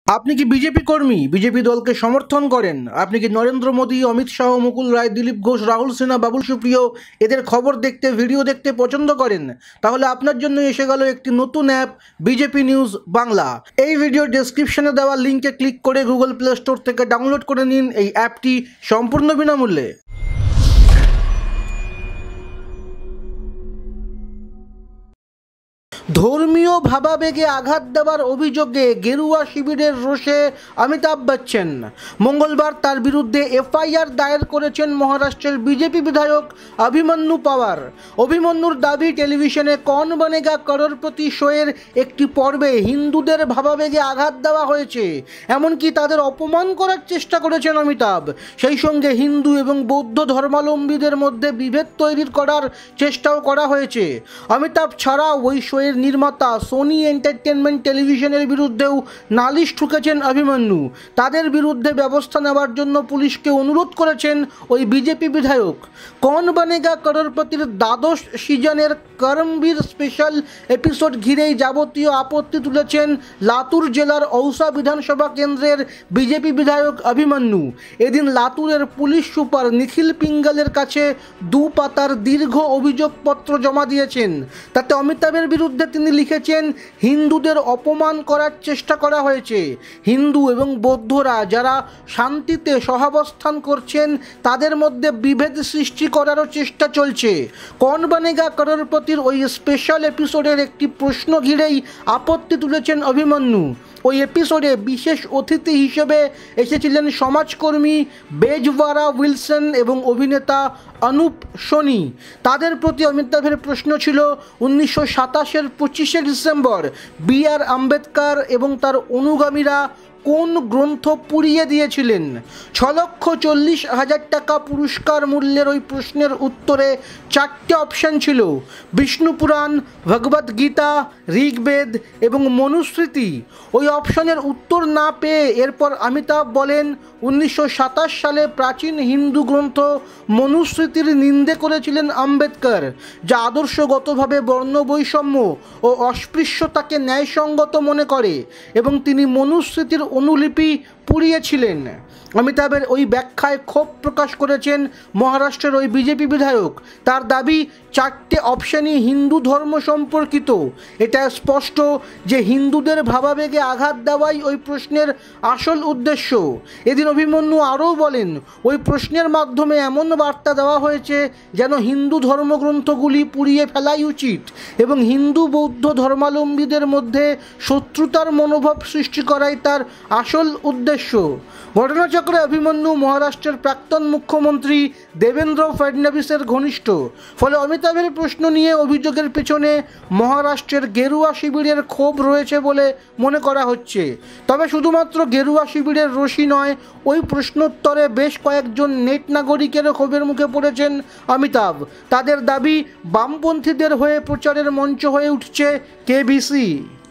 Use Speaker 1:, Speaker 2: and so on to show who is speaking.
Speaker 1: আপনি কি বিজেপি কর্মী, বিজেপি দলকে সমর্থন করেন? আপনি কি নরেন্দ্র মোদী, অমিত শাহ, মুকুল রায়, দিলীপ ঘোষ, রাহুল সিনহা, বাবুল সুপ্রিয় এদের খবর দেখতে, ভিডিও দেখতে পছন্দ করেন? তাহলে আপনার জন্য এসে গেল একটি নতুন অ্যাপ, বিজেপি নিউজ বাংলা। এই ভিডিও ডেসক্রিপশনে দেওয়া লিঙ্কে ক্লিক করে গুগল প্লে স্টোর থেকে ডাউনলোড করে নিন এই অ্যাপটি সম্পূর্ণ বিনামূল্যে। ধর্মীয় ভাবাবেগে আঘাত দেওয়ার অভিযোগে গেরুয়া শিবিরের রোষে অমিতাভ বচ্চন। মঙ্গলবার তার বিরুদ্ধে এফআইআর দায়ের করেছেন মহারাষ্ট্রের বিজেপি বিধায়ক অভিমন্যু পাওয়ার। অভিমন্যুর দাবি, টেলিভিশনে কৌন বনেগা করোড়পতি শোয়ের একটি পর্বে হিন্দুদের ভাবাবেগে আঘাত দেওয়া হয়েছে, এমনকি তাদের অপমান করার চেষ্টা করেছেন অমিতাভ। সেই সঙ্গে হিন্দু এবং বৌদ্ধ ধর্মাবলম্বীদের মধ্যে বিভেদ তৈরি করার চেষ্টাও করা হয়েছে। অমিতাভ ছাড়াও ওই শোয়ের নির্মাতা সোনি এন্টারটেনমেন্ট টেলিভিশনের বিরুদ্ধেও নালিশ ঠুকেছেন অভিমন্যু। তাদের বিরুদ্ধে ব্যবস্থা নেওয়ার জন্য পুলিশকে অনুরোধ করেছেন ওই বিজেপি বিধায়ক। কৌন বনেগা করোড়পতির দ্বাদশ সিজনের করমবীর স্পেশাল এপিসোড ঘিরেই যাবতীয় আপত্তি তুলেছেন লাতুর জেলার ঔসা বিধানসভা কেন্দ্রের বিজেপি বিধায়ক অভিমন্যু। এদিন লাতুরের পুলিশ সুপার নিখিল পিঙ্গলের কাছে 2 পাতার দীর্ঘ অভিযোগপত্র জমা দিয়েছেন। তাতে অমিতাভের বিরুদ্ধে তিনি লিখেছেন, হিন্দুদের অপমান করার চেষ্টা করা হয়েছে। হিন্দু এবং বৌদ্ধরা যারা শান্তিতে সহাবস্থান করছেন তাদের মধ্যে বিভেদ সৃষ্টি করারও চেষ্টা চলছে। কৌন বনেগা করোড়পতির ওই স্পেশাল এপিসোডের একটি প্রশ্ন ঘিরেই আপত্তি তুলেছেন অভিমন্যু। ওই এপিসোডে বিশেষ অতিথি হিসেবে এসেছিলেন সমাজকর্মী বেজওয়ারা উইলসন এবং অভিনেতা অনুপ সোনি। তাদের প্রতি অমিতাভের প্রশ্ন ছিল, 1927-এর 25শে ডিসেম্বর BR আম্বেদকর এবং তার অনুগামীরা কোন গ্রন্থ পুড়িয়ে দিয়েছিলেন? 6,40,000 টাকা পুরস্কার মূল্যের ওই প্রশ্নের উত্তরে 4টে অপশান ছিল: বিষ্ণু পুরাণ, ভগবদ গীতা, ঋগ্বেদ এবং মনুস্মৃতি। ওই অপশানের উত্তর না পেয়ে এরপর অমিতাভ বলেন, 1927 সালে প্রাচীন হিন্দু গ্রন্থ মনুস্মৃতির নিন্দে করেছিলেন আম্বেদকর, যা আদর্শগতভাবে বর্ণবৈষম্য ও অস্পৃশ্যতাকে ন্যায়সঙ্গত মনে করে, এবং তিনি মনুস্মৃতির অনুলিপি পুড়িয়েছিলেন। অমিতাভের ওই ব্যাখ্যায় ক্ষোভ প্রকাশ করেছেন মহারাষ্ট্রের ওই বিজেপি বিধায়ক। তার দাবি, 4টে অপশানই হিন্দু ধর্ম সম্পর্কিত। এটা স্পষ্ট যে হিন্দুদের ভাবাবেগে আঘাত দেওয়াই ওই প্রশ্নের আসল উদ্দেশ্য। এদিন অভিমন্যু আরও বলেন, ওই প্রশ্নের মাধ্যমে এমন বার্তা দেওয়া হয়েছে যেন হিন্দু ধর্মগ্রন্থগুলি পুড়িয়ে ফেলাই উচিত এবং হিন্দু বৌদ্ধ ধর্মাবলম্বীদের মধ্যে শত্রুতার মনোভাব সৃষ্টি করাই তার আসল উদ্দেশ্য। ঘটনাচক্রে অভিমন্যু মহারাষ্ট্রের প্রাক্তন মুখ্যমন্ত্রী দেবেন্দ্র ফডনবিসের ঘনিষ্ঠ। ফলে অমিতাভের প্রশ্ন নিয়ে অভিযোগের পেছনে মহারাষ্ট্রের গেরুয়া শিবিরের ক্ষোভ রয়েছে বলে মনে করা হচ্ছে। তবে শুধুমাত্র গেরুয়া শিবিরের রোষই নয়, ওই প্রশ্নোত্তরে বেশ কয়েকজন নেট নাগরিকেরও ক্ষোভের মুখে পড়েছেন অমিতাভ। তাদের দাবি, বামপন্থীদের হয়ে প্রচারের মঞ্চ হয়ে উঠছে কেবিসি।